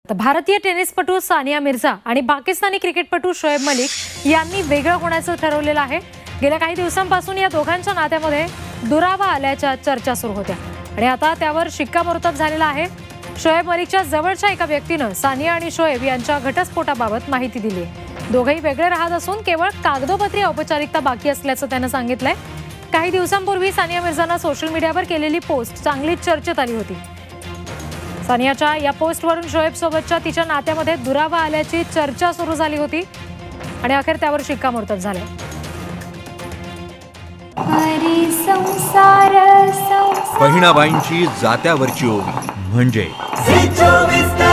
तर भारतीय टेनिसपटू सानिया मिर्झा आणि पाकिस्तानी क्रिकेटपटू शोएब मलिक यांनी वेगळं होण्याचं ठरवलेलं आहे। गेल्या काही दिवसांपासून या दोघांच्या नात्यामध्ये दुरावा आल्याच्या चर्चा सुरू होत्या आणि आता त्यावर शिक्कामोर्तब झालेला आहे। शोएब मलिकच्या जवळच्या एका व्यक्तीनं सानिया आणि शोएब यांच्या घटस्फोटाबाबत माहिती दिली आहे। दोघेही वेगळे राहत असून केवळ कागदोपत्री औपचारिकता बाकी असल्याचं त्यानं सांगितलंय। काही दिवसांपूर्वी सानिया मिर्झानं सोशल मीडियावर केलेली पोस्ट चांगलीच चर्चेत आली होती। सानियाच्या या पोस्टवरून शोएब सोबतच्या तिच्या नात्यामध्ये दुरावा आल्याची चर्चा सुरू झाली होती आणि अखेर त्यावर शिक्कामोर्तब झाले। बहिणाबाईंची जात्यावरची ओवी म्हणजे